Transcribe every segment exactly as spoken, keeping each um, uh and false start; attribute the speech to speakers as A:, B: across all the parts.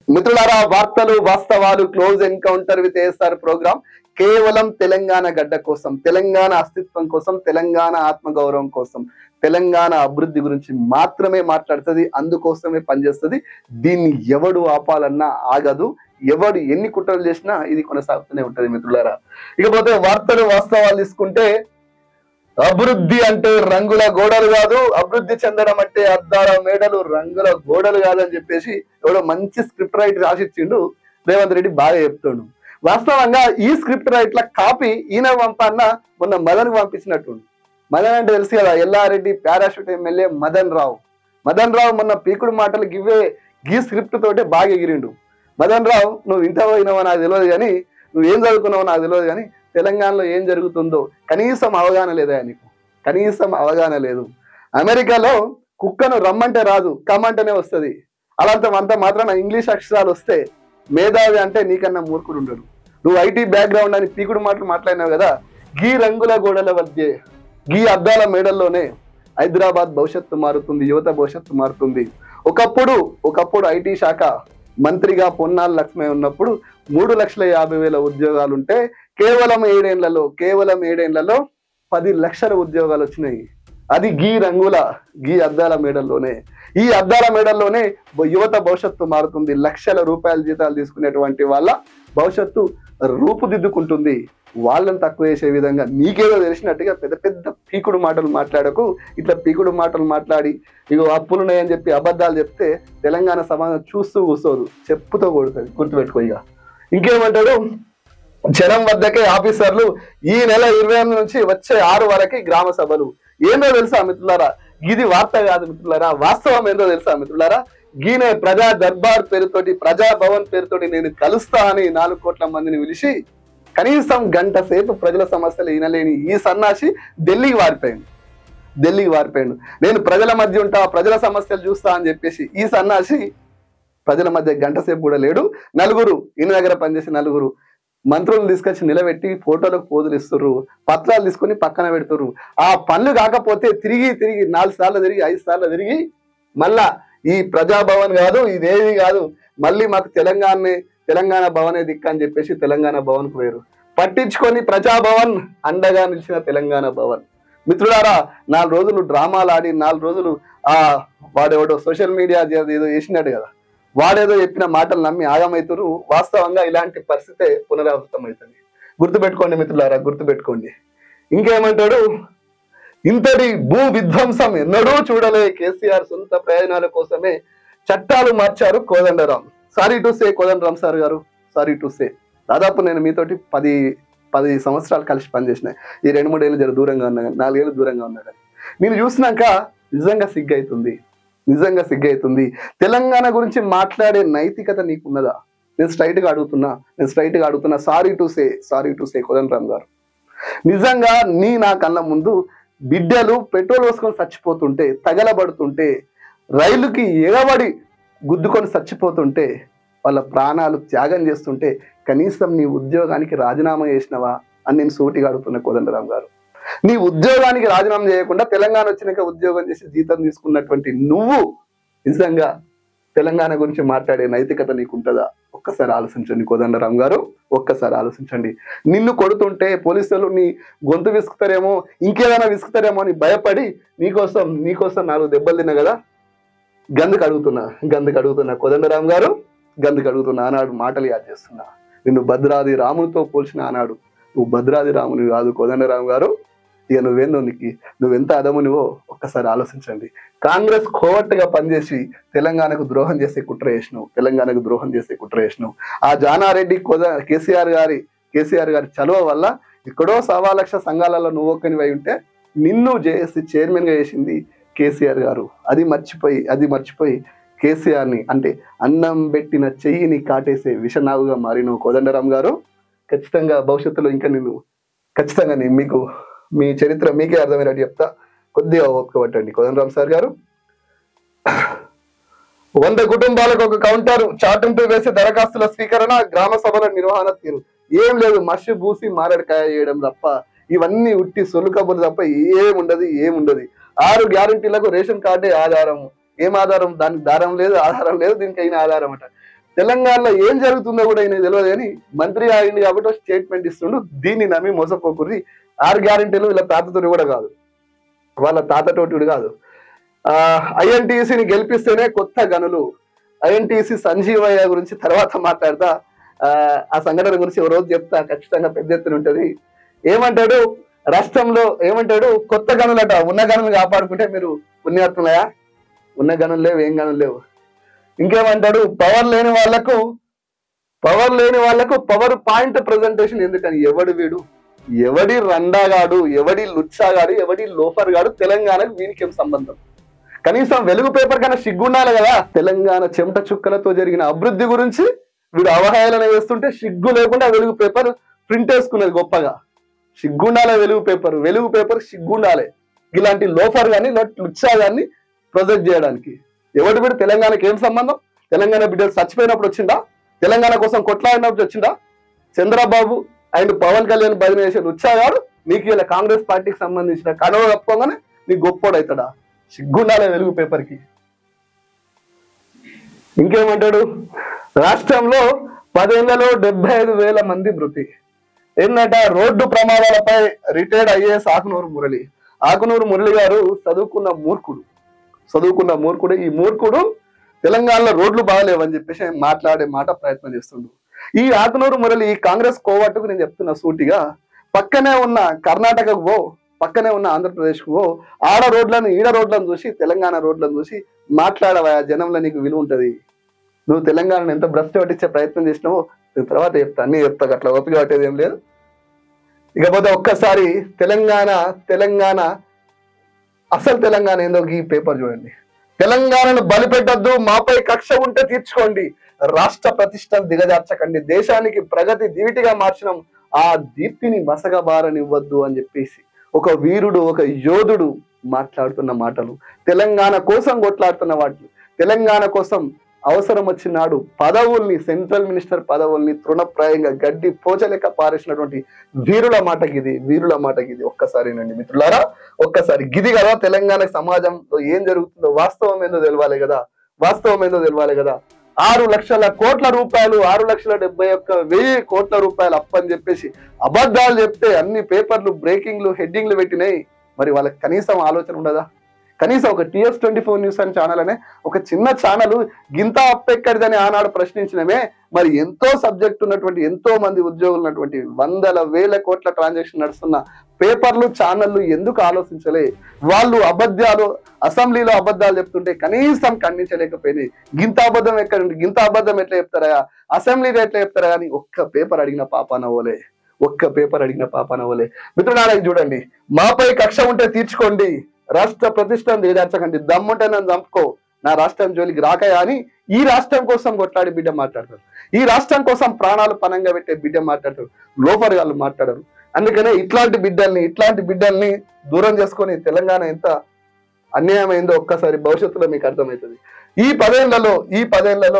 A: మిత్రులారా, వార్తలు వాస్తవాలు close encounter with ASR program కేవలం తెలంగాణ గడ్డ కోసం, తెలంగాణ అస్తిత్వం కోసం, తెలంగాణ ఆత్మగౌరవం కోసం, తెలంగాణ అభివృద్ధి గురించి మాత్రమే మాట్లాడుతుంది. అందుకోసమే పనిచేస్తుంది. దీన్ని ఎవడు ఆపాలన్నా ఆగదు. ఎవడు ఎన్ని కుట్రలు చేసినా ఇది కొనసాగుతూనే ఉంటది. మిత్రులారా, ఇకపోతే వార్తలు వాస్తవాలు తీసుకుంటే, అభివృద్ధి అంటే రంగుల గోడలు కాదు, అభివృద్ధి చెందడం అంటే అద్దాల మేడలు రంగుల గోడలు కాదని చెప్పేసి ఎవడో మంచి స్క్రిప్ట్ రైటర్ రాసిచ్చిండు. రేవంత్ రెడ్డి బాగా చెప్తాడు. వాస్తవంగా ఈ స్క్రిప్ట్ రైట్ల కాపీ ఈయన పంపన్న మొన్న మదన్ పంపించినట్టు. మదన్ అంటే తెలుసు కదా, ఎల్లారెడ్డి పారాషూట్ ఎమ్మెల్యే మదన్ రావు. మదన్ రావు మొన్న పీకుడు మాటలు గివే గీ స్క్రిప్ట్ తోటే బాగా ఎగిరిండు. మదన్ రావు, నువ్వు ఇంత పోయినావో నాకు తెలియదు కానీ, నువ్వు ఏం చదువుకున్నావో నాకు తెలియదు కానీ, తెలంగాణలో ఏం జరుగుతుందో కనీసం అవగాహన లేదా నీకు? కనీసం అవగాహన లేదు. అమెరికాలో కుక్కను రమ్మంటే రాదు, కమ్మంటేనే వస్తుంది. అలాంటి అంత మాత్రాన ఇంగ్లీష్ అక్షరాలు వస్తే మేధావి అంటే నీకన్నా మూర్ఖుడు ఉండడు. నువ్వు ఐటీ బ్యాక్గ్రౌండ్ అని పీకుడు మాటలు మాట్లాడినావు కదా. గీ రంగుల గోడల మధ్య, గీ అద్దాల మేడల్లోనే హైదరాబాద్ భవిష్యత్తు మారుతుంది, యువత భవిష్యత్తు మారుతుంది. ఒకప్పుడు ఒకప్పుడు ఐటీ శాఖ మంత్రిగా పొన్నాల లక్ష్మయ్య ఉన్నప్పుడు మూడు లక్షల యాభై వేల ఉద్యోగాలు ఉంటే కేవలం ఏడేళ్లలో కేవలం ఏడేళ్లలో పది లక్షల ఉద్యోగాలు వచ్చినాయి. అది గీ రంగుల గీ అద్దాల మేడల్లోనే. ఈ అద్దాల మేడల్లోనే యువత భవిష్యత్తు మారుతుంది. లక్షల రూపాయల జీతాలు తీసుకునేటువంటి వాళ్ళ భవిష్యత్తు రూపుదిద్దుకుంటుంది. వాళ్ళని తక్కువ చేసే విధంగా నీకేదో తెలిసినట్టుగా పెద్ద పెద్ద పీకుడు మాటలు మాట్లాడకు. ఇట్లా పీకుడు మాటలు మాట్లాడి ఇగో అప్పులున్నాయని చెప్పి అబద్ధాలు చెప్తే తెలంగాణ సమాజం చూస్తూ కూర్చోదు, చెప్పుతో కొడుతుంది. గుర్తుపెట్టుకో. ఇక ఇంకేమంటాడు, జనం వద్దకే ఆఫీసర్లు ఈ నెల ఇరవై ఎనిమిది నుంచి వచ్చే ఆరు వరకు గ్రామ సభలు. ఏందో తెలుసా మిత్రులారా, ఇది వార్త కాదు మిత్రులారా, వాస్తవం ఏందో తెలుసా మిత్రులారా, గీనే ప్రజా దర్బార్ పేరుతోటి, ప్రజా భవన్ పేరుతోటి నేను కలుస్తా అని నాలుగు కోట్ల మందిని పిలిచి కనీసం గంట సేపు ప్రజల సమస్యలు వినలేని ఈ సన్నాసి ఢిల్లీకి వారిపోయాడు. ఢిల్లీకి వారిపోయాడు. నేను ప్రజల మధ్య ఉంటా, ప్రజల సమస్యలు చూస్తా అని చెప్పేసి ఈ సన్నాసి ప్రజల మధ్య గంట సేపు కూడా లేడు. నలుగురు ఈయన దగ్గర పనిచేసి నలుగురు మంత్రులు తీసుకొచ్చి నిలబెట్టి ఫోటోలకు పోజులు ఇస్తుర్రు, పత్రాలు తీసుకొని పక్కన పెడుతుర్రు. ఆ పనులు కాకపోతే తిరిగి తిరిగి నాలుగు సార్లు తిరిగి ఐదు సార్లు తిరిగి మళ్ళా ఈ ప్రజాభవన్ కాదు, ఇదేది కాదు, మళ్ళీ మాకు తెలంగాణ తెలంగాణ భవనే దిక్కు అని చెప్పేసి తెలంగాణ భవన్ కు వేరు పట్టించుకొని ప్రజాభవన్ అండగా నిలిచిన తెలంగాణ భవన్. మిత్రులారా, నాలుగు రోజులు డ్రామాలు ఆడి నాలుగు రోజులు ఆ వాడెవడో సోషల్ మీడియా ఏదో చేసినాడు కదా, వాడేదో చెప్పిన మాటలు నమ్మి ఆగమవుతారు. వాస్తవంగా ఇలాంటి పరిస్థితే పునరావృతం అవుతుంది. గుర్తుపెట్టుకోండి మిత్రులారా, గుర్తుపెట్టుకోండి. ఇంకేమంటాడు, ఇంతటి భూ విధ్వంసం ఎన్నడూ చూడలే, కేసీఆర్ సొంత ప్రయోజనాల కోసమే చట్టాలు మార్చారు Kodandaram. Sorry to say Kodandaram sir గారు, సారీ టు సే. దాదాపు నేను మీతోటి పది పది సంవత్సరాలు కలిసి పనిచేసిన. ఈ రెండు మూడేళ్ళు జర దూరంగా ఉన్నా కానీ, నాలుగేళ్ళు దూరంగా ఉన్నా కానీ నేను చూసినాక నిజంగా సిగ్గైతుంది, నిజంగా సిగ్గైతుంది. తెలంగాణ గురించి మాట్లాడే నైతికత నీకున్నదా? నేను స్ట్రైట్ గా అడుగుతున్నా, నేను స్ట్రైట్ గా అడుగుతున్నా. Sorry to say, sorry to say Kodandaram గారు. నిజంగా నీ నా కళ్ళ ముందు బిడ్డలు పెట్రోల్ పోసుకొని చచ్చిపోతుంటే, తగలబడుతుంటే, రైలుకి ఎగబడి గుద్దుకొని చచ్చిపోతుంటే, వాళ్ళ ప్రాణాలు త్యాగం చేస్తుంటే కనీసం నీ ఉద్యోగానికి రాజీనామా చేసినవా అని నేను సూటిగా అడుగుతున్నా కోదండరాం గారు. నీ ఉద్యోగానికి రాజీనామా చేయకుండా తెలంగాణ వచ్చినాక ఉద్యోగం చేసి జీతం తీసుకున్నటువంటి నువ్వు నిజంగా తెలంగాణ గురించి మాట్లాడే నైతికత నీకుంటుందా? ఒక్కసారి ఆలోచించండి కోదండరాం గారు, ఒక్కసారి ఆలోచించండి. నిన్ను కొడుతుంటే పోలీసులు నీ గొంతు విసుకుతారేమో, ఇంకేదైనా విసుకుతారేమో అని భయపడి నీకోసం నీకోసం నాలుగు దెబ్బలు తిన్నా కదా. గందుకు అడుగుతున్నా, గందుకు అడుగుతున్నా కోదండరాం గారు, గందుకు అడుగుతున్నా. ఆనాడు మాటలు యాద్ చేస్తున్నా. నిన్ను భద్రాది రామునితో పోల్చిన ఆనాడు నువ్వు భద్రాది రాముని కాదు కోదండరాం గారు. ఇక నువ్వేందో నీకు నువ్వెంత అదమునివో ఒక్కసారి ఆలోచించండి. కాంగ్రెస్ కోవట్టుగా పనిచేసి తెలంగాణకు ద్రోహం చేసే కుట్ర చేసినావు, తెలంగాణకు ద్రోహం చేసే కుట్ర చేసినావు. ఆ జానారెడ్డి కోద కేసీఆర్ గారి కేసీఆర్ గారి చలువ వల్ల ఎక్కడో సవా లక్ష సంఘాలలో నువ్వు ఒక్కనివై ఉంటే నిన్ను జేఏసీ చైర్మన్ గా చేసింది కేసీఆర్ గారు. అది మర్చిపోయి అది మర్చిపోయి కేసీఆర్ని అంటే అన్నం పెట్టిన చెయ్యిని కాటేసే విషనాగుగా మారిన కోదండరాం గారు. ఖచ్చితంగా భవిష్యత్తులో ఇంకా నేను ఖచ్చితంగా నేను మీకు మీ చరిత్ర మీకే అర్థమైనట్టు చెప్తా. కొద్దిగా ఓపిక పట్టండి కోదండరాం సార్ గారు. వంద కుటుంబాలకు ఒక కౌంటర్, చాటింపు వేసే దరఖాస్తుల స్వీకరణ, గ్రామ సభల నిర్వహణ తీరు. ఏం లేదు, మసి బూసి మారడికాయ చేయడం తప్ప, ఇవన్నీ ఉట్టి సొల్లు కబుర్లు తప్ప ఏముండదు ఏముండదు. ఆరు గ్యారంటీలకు రేషన్ కార్డే ఆధారం. ఏం ఆధారం? దానికి దారం లేదు, ఆధారం లేదు, దీనికి అయిన ఆధారం అట. తెలంగాణలో ఏం జరుగుతుందో కూడా ఆయన తెలియదు కానీ మంత్రి అయింది కాబట్టి ఒక స్టేట్మెంట్ ఇస్తుండు. దీన్ని నమ్మి మోసపోకుర్రి. ఆరు గ్యారెంటీలు వీళ్ళ తాతతోటి కూడా కాదు, వాళ్ళ తాతతోటి కాదు. ఆ ఐఎన్టీసీని గెలిపిస్తేనే కొత్త గనులు. ఐఎన్టీసీ సంజీవయ్య గురించి తర్వాత మాట్లాడతా. ఆ ఆ సంఘటన గురించి ఒక రోజు చెప్తా, ఖచ్చితంగా పెద్ద ఎత్తున ఉంటది. ఏమంటాడు రాష్ట్రంలో, ఏమంటాడు కొత్త గనులట, ఉన్న గనులు కాపాడుకుంటే మీరు పుణ్యాత్ములయా? ఉన్న గనులు లేవు, ఏం గనులు లేవు. ఇంకేమంటాడు పవర్ లేని వాళ్లకు పవర్ లేని వాళ్లకు పవర్ పాయింట్ ప్రజెంటేషన్ ఎందుకని. ఎవడు వీడు, ఎవడి రండాగాడు, ఎవడి లుచ్చాగాడు, ఎవడి లోఫర్ గాడు తెలంగాణకు వీనికి ఏం సంబంధం? కనీసం వెలుగు పేపర్ కన్నా సిగ్గుండాలి కదా. తెలంగాణ చెమట చుక్కలతో జరిగిన అభివృద్ధి గురించి వీడు అవహేళన వేస్తుంటే సిగ్గు లేకుండా వెలుగు పేపర్ ప్రింట్ వేసుకున్నది గొప్పగా. సిగ్గుండాలే వెలుగు పేపర్, వెలుగు పేపర్ సిగ్గుండాలి ఇలాంటి లోఫర్ గాని లుచ్చా గాని ప్రొజెక్ట్ చేయడానికి. ఎవడు వీడు, తెలంగాణకి ఏం సంబంధం? తెలంగాణ బిడ్డలు చచ్చిపోయినప్పుడు వచ్చిందా? తెలంగాణ కోసం కొట్లాడినప్పుడు వచ్చిందా? చంద్రబాబు అండ్ పవన్ కళ్యాణ్ భజన చేసే లుచ్చాగాడు నీకు ఇలా కాంగ్రెస్ పార్టీకి సంబంధించిన కడవ కప్పుకోగానే నీకు గొప్పోడు అవుతాడా? సిగ్గుండాలే వెలుగు పేపర్కి. ఇంకేమంటాడు రాష్ట్రంలో పదేళ్లలో డెబ్బై ఐదు వేల మంది మృతి. ఏంటంట రోడ్డు ప్రమాదాలపై రిటైర్డ్ ఐఏఎస్ ఆకునూరు మురళి. ఆకునూరు మురళి గారు చదువుకున్న మూర్ఖుడు, చదువుకున్న మూర్ఖుడు. ఈ మూర్ఖుడు తెలంగాణలో రోడ్లు బాగలేవని చెప్పేసి మాట్లాడే మాట ప్రయత్నం చేస్తుండు. ఈ ఆకునూరు మురళి కాంగ్రెస్ కోవట్టుకు నేను చెప్తున్నా సూటిగా, పక్కనే ఉన్న కర్ణాటకకు పో, పక్కనే ఉన్న ఆంధ్రప్రదేశ్కు పో, ఆడ రోడ్లను ఈడ రోడ్లను చూసి తెలంగాణ రోడ్లను చూసి మాట్లాడవా, జనంలో నీకు విలువ ఉంటది. నువ్వు తెలంగాణను ఎంత భ్రష్టు పట్టించే ప్రయత్నం చేసినావో తర్వాత చెప్తా, అన్ని చెప్తా, అట్లా ఓపిక పట్టేది ఏం లేదు. ఇకపోతే ఒక్కసారి తెలంగాణ తెలంగాణ అసలు తెలంగాణ ఏందో ఈ పేపర్ చూడండి. తెలంగాణను బలిపెట్టద్దు, మాపై కక్ష ఉంటే తీర్చుకోండి, రాష్ట్ర ప్రతిష్టను దిగజార్చకండి, దేశానికి ప్రగతి దీవిటిగా మార్చినాం, ఆ దీప్తిని మసగబారనివ్వద్దు అని చెప్పేసి ఒక వీరుడు, ఒక యోధుడు మాట్లాడుతున్న మాటలు, తెలంగాణ కోసం కొట్లాడుతున్న వాటిలు, తెలంగాణ కోసం అవసరం వచ్చినాడు పదవుల్ని, సెంట్రల్ మినిస్టర్ పదవుల్ని తృణప్రాయంగా గడ్డి పోచలేక పారేసినటువంటి వీరుల మాట గిది, వీరుల మాట గిది. ఒక్కసారినండి మిత్రులారా, ఒక్కసారి గిది కదా తెలంగాణ సమాజంలో ఏం జరుగుతుందో వాస్తవం ఏందో తెలవాలి కదా, వాస్తవం ఏందో తెలవాలి కదా. ఆరు లక్షల కోట్ల రూపాయలు, ఆరు లక్షల డెబ్బై ఒక్క వెయ్యి కోట్ల రూపాయలు అప్పని చెప్పేసి అబద్ధాలు చెప్తే అన్ని పేపర్లు బ్రేకింగ్లు హెడ్డింగ్లు పెట్టినాయి. మరి వాళ్ళకి కనీసం ఆలోచన ఉండదా? కనీసం ఒక టీఎస్ ట్వంటీ ఫోర్ న్యూస్ అని ఛానల్ అనే ఒక చిన్న ఛానల్ గింత అప్పెక్కడిదని ఆనాడు ప్రశ్నించినమే. మరి ఎంతో సబ్జెక్ట్ ఉన్నటువంటి, ఎంతో మంది ఉద్యోగులు ఉన్నటువంటి, వందల వేల కోట్ల ట్రాన్సాక్షన్ నడుస్తున్న పేపర్లు, ఛానళ్లు ఎందుకు ఆలోచించలే? వాళ్ళు అబద్ధాలు, అసెంబ్లీలో అబద్ధాలు చెప్తుంటే కనీసం ఖండించలేకపోయినాయి. గింత అబద్ధం ఎక్కడ, గింత అబద్ధం ఎట్లా చెప్తారా, అసెంబ్లీలో ఎట్లా చెప్తారా అని ఒక్క పేపర్ అడిగిన పాపానవ్వలే, ఒక్క పేపర్ అడిగిన పాపానవ్వలే. మిత్రులారా చూడండి, మాపై కక్ష ఉంటే తీర్చుకోండి, రాష్ట్ర ప్రతిష్టను దిగజార్చకండి, దమ్ముంటే నన్ను చంపుకో, నా రాష్ట్రం జోలికి రాకయా అని ఈ రాష్ట్రం కోసం కొట్లాడి బిడ్డ మాట్లాడతారు, ఈ రాష్ట్రం కోసం ప్రాణాలు పనంగా పెట్టే బిడ్డ మాట్లాడతారు, లోఫర్ గాళ్ళు మాట్లాడరు. అందుకనే ఇట్లాంటి బిడ్డల్ని ఇట్లాంటి బిడ్డల్ని దూరం చేసుకొని తెలంగాణ ఎంత అన్యాయమైందో ఒక్కసారి భవిష్యత్తులో మీకు అర్థమవుతుంది. ఈ పదేళ్లలో ఈ పదేళ్లలో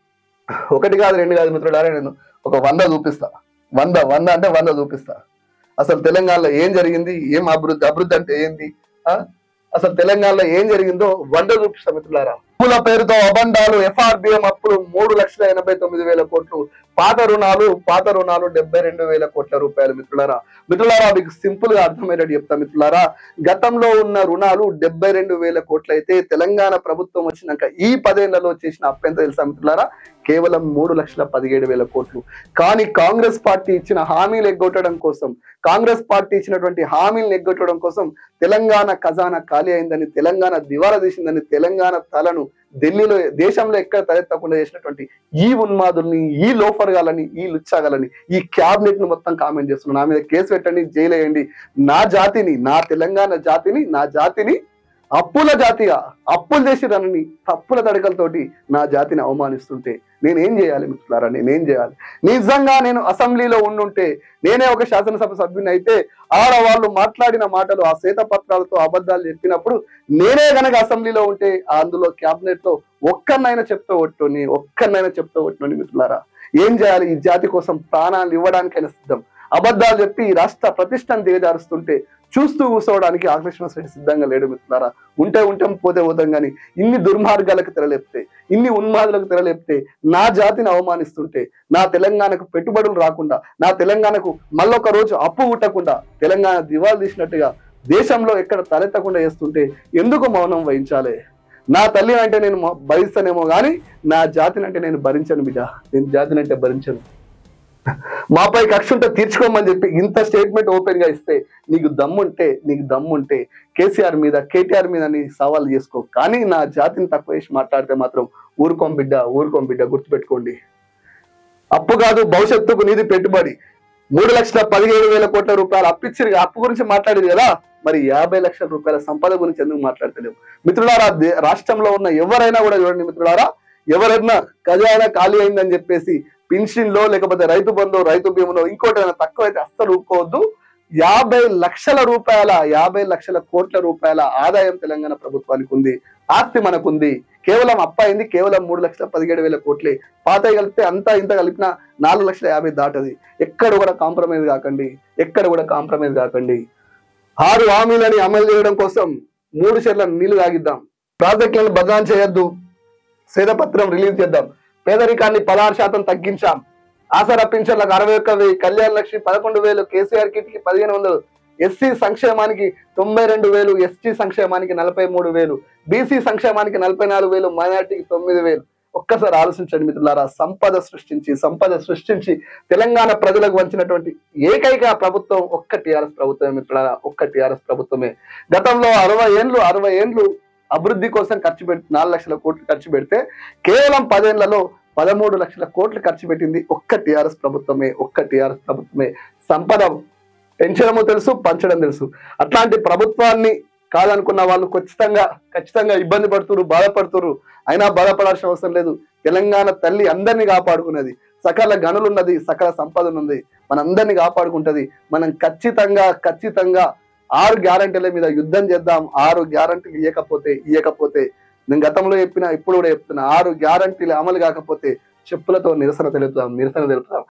A: ఒకటి కాదు రెండు కాదు మిత్రులారా, నేను ఒక వంద చూపిస్తా, వంద వంద అంటే వంద చూపిస్తా. అసలు తెలంగాణలో ఏం జరిగింది, ఏం అభివృద్ధి, అభివృద్ధి అంటే ఏంది, అసలు తెలంగాణలో ఏం జరిగిందో వంద చూపిస్తా మిత్రులారా. అప్పుల పేరుతో అబండాలు, ఎఫ్ఆర్బిఎం అప్పులు మూడు లక్షల ఎనభై తొమ్మిది వేల కోట్లు, పాత రుణాలు పాత రుణాలు డెబ్బై రెండు వేల కోట్ల రూపాయలు. మిత్రులారా మిత్రులారా మీకు సింపుల్ గా అర్థమయ్యేటట్టు చెప్తా మిత్రులారా. గతంలో ఉన్న రుణాలు డెబ్బై రెండు వేల కోట్లు అయితే తెలంగాణ ప్రభుత్వం వచ్చినాక ఈ పదేళ్లలో చేసిన అప్పు ఎంత తెలుసా మిత్రులారా? కేవలం మూడు లక్షల పదిహేడు వేల కోట్లు. కానీ కాంగ్రెస్ పార్టీ ఇచ్చిన హామీలు ఎగ్గొట్టడం కోసం, కాంగ్రెస్ పార్టీ ఇచ్చినటువంటి హామీలను ఎగ్గొట్టడం కోసం తెలంగాణ ఖజానా ఖాళీ అయిందని, తెలంగాణ దివాలా తీసిందని, తెలంగాణ తలను ఢిల్లీలో దేశంలో ఎక్కడ తలెత్తకుండా చేసినటువంటి ఈ ఉన్మాదుల్ని, ఈ లోఫర్ గాలని, ఈ లుచ్చాగాలని, ఈ క్యాబినెట్ ను మొత్తం కామెంట్ చేస్తున్నాను. నా మీద కేసు పెట్టండి, జైలు వేయండి. నా జాతిని, నా తెలంగాణ జాతిని, నా జాతిని అప్పుల జాతిగా, అప్పులు చేసిరని తప్పుల తడకలతోటి నా జాతిని అవమానిస్తుంటే నేనేం చేయాలి మిత్రులారా? నేనేం చేయాలి? నిజంగా నేను అసెంబ్లీలో ఉండుంటే, నేనే ఒక శాసనసభ సభ్యుని అయితే, ఆడవాళ్ళు మాట్లాడిన మాటలు, ఆ శ్వేతపత్రాలతో అబద్ధాలు చెప్పినప్పుడు నేనే గనక అసెంబ్లీలో ఉంటే, అందులో క్యాబినెట్ లో ఒక్కరినైనా చెప్తూ ఒట్టుని ఒక్కరినైనా చెప్తూ ఒట్టుని మిత్రులారా, ఏం చేయాలి? ఈ జాతి కోసం ప్రాణాలు ఇవ్వడానికైనా సిద్ధం. అబద్ధాలు చెప్పి ఈ రాష్ట్ర ప్రతిష్టను దిగజారుస్తుంటే చూస్తూ కూర్చోవడానికి ఆకృష్ణ రెడ్డి సిద్ధంగా లేడు మిత్రులారా. ఉంటే ఉంటాం, పోతే పోతాం. కానీ ఇన్ని దుర్మార్గాలకు తెరలేపితే, ఇన్ని ఉన్మాదులకు తెరలేపితే, నా జాతిని అవమానిస్తుంటే, నా తెలంగాణకు పెట్టుబడులు రాకుండా, నా తెలంగాణకు మళ్ళొక రోజు అప్పు పుట్టకుండా, తెలంగాణ దివాలు తీసినట్టుగా దేశంలో ఎక్కడ తలెత్తకుండా చేస్తుంటే ఎందుకు మౌనం వహించాలి? నా తల్లి అంటే నేను భరిస్తానేమో కానీ నా జాతిని అంటే నేను భరించను బిడ్డ. నేను జాతిని అంటే భరించను. మాపై కక్ష ఉంటే తీర్చుకోమని చెప్పి ఇంత స్టేట్మెంట్ ఓపెన్ గా ఇస్తే, నీకు దమ్ముంటే నీకు దమ్ముంటే కేసీఆర్ మీద కేటీఆర్ మీద నీ సవాల్ చేసుకో. కానీ నా జాతిని తక్కువ చేసి మాట్లాడితే మాత్రం ఊరుకోం బిడ్డ, ఊరుకోం బిడ్డ. గుర్తుపెట్టుకోండి, అప్పు కాదు భవిష్యత్తుకు నీది పెట్టుబడి. మూడు లక్షల పదిహేడు వేల కోట్ల రూపాయలు అప్పిచ్చిరు. అప్పు గురించి మాట్లాడేది కదా, మరి యాభై లక్షల రూపాయల సంపద గురించి ఎందుకు మాట్లాడతలేవు? మిత్రులారా, రాష్ట్రంలో ఉన్న ఎవరైనా కూడా చూడండి మిత్రులారా, ఎవరైనా ఖజానా ఖాళీ అయిందని చెప్పేసి పెన్షన్ లో లేకపోతే రైతు బంధు, రైతు బీమాలో ఇంకోటి తక్కువ అయితే అస్సలు ఊరుకోవద్దు. యాభై లక్షల రూపాయల యాభై లక్షల కోట్ల రూపాయల ఆదాయం తెలంగాణ ప్రభుత్వానికి ఉంది, ఆస్తి మనకుంది. కేవలం అప్పయింది కేవలం మూడు లక్షల పదిహేడు వేల కోట్లే. పాత కలిపితే అంతా ఇంత కలిపిన నాలుగు లక్షల యాభై దాటది. ఎక్కడ కూడా కాంప్రమైజ్ కాకండి, ఎక్కడ కూడా కాంప్రమైజ్ కాకండి. ఆరు హామీలని అమలు చేయడం కోసం మూడు షెర్ల నీళ్లు తాగిద్దాం, ప్రాజెక్టులను బదనాం చేయొద్దు, శ్వేతపత్రం రిలీజ్ చేద్దాం, పేదరికాన్ని పదహారు శాతం తగ్గించాం, ఆసరా పింఛన్లకు అరవై ఒక్క వెయ్యి, కళ్యాణ లక్ష్మి పదకొండు వేలు, కేసీఆర్ కిట్ కి పదిహేను వందలు, ఎస్సీ సంక్షేమానికి తొంభై రెండు వేలు, ఎస్టీ సంక్షేమానికి నలభై మూడు వేలు, బీసీ సంక్షేమానికి నలభై నాలుగు వేలు, మైనార్టీకి తొమ్మిది వేలు. ఒక్కసారి ఆలోచించండి మిత్రులారా, సంపద సృష్టించి సంపద సృష్టించి తెలంగాణ ప్రజలకు వంచినటువంటి ఏకైక ప్రభుత్వం ఒక్క టీఆర్ఎస్ ప్రభుత్వమే మిత్రులారా, ఒక్క టీఆర్ఎస్ ప్రభుత్వమే. గతంలో అరవై ఏండ్లు అరవై ఏండ్లు అభివృద్ధి కోసం ఖర్చు పెట్టి నాలుగు లక్షల కోట్లు ఖర్చు పెడితే కేవలం పదేళ్లలో పదమూడు లక్షల కోట్లు ఖర్చు పెట్టింది ఒక్క టీఆర్ఎస్ ప్రభుత్వమే, ఒక్క టీఆర్ఎస్ ప్రభుత్వమే. సంపద పెంచడము తెలుసు, పంచడం తెలుసు. అట్లాంటి ప్రభుత్వాన్ని కాదనుకున్న వాళ్ళు ఖచ్చితంగా ఖచ్చితంగా ఇబ్బంది పడుతున్నారు, బాధపడుతున్నారు. అయినా బాధపడాల్సిన అవసరం లేదు. తెలంగాణ తల్లి అందరినీ కాపాడుకున్నది, సకల గనులున్నది, సకల సంపదనుంది, మనందరినీ కాపాడుకుంటది. మనం ఖచ్చితంగా ఖచ్చితంగా ఆరు గ్యారంటీల మీద యుద్ధం చేద్దాం. ఆరు గ్యారంటీలు ఇవ్వకపోతే ఇవ్వకపోతే నేను గతంలో చెప్పిన ఇప్పుడు కూడా చెప్తున్నా, ఆరు గ్యారంటీలు అమలు కాకపోతే చెప్పులతో నిరసన తెలుపుతాం నిరసన తెలుపుతాం